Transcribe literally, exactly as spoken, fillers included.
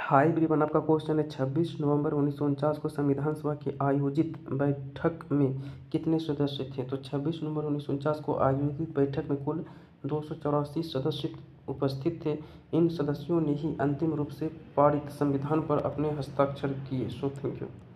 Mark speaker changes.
Speaker 1: High everyone, आपका question है छब्बीस नवंबर उन्नीस सौ उनचास को संविधान सभा की आयोजित बैठक में कितने सदस्य थे। तो छब्बीस नवंबर उन्नीस सौ उनचास को आयोजित बैठक में कुल दो सौ चौरासी सदस्य उपस्थित थे। इन सदस्यों ने ही अंतिम रूप से पारित संविधान पर अपने हस्ताक्षर किए। So thank you.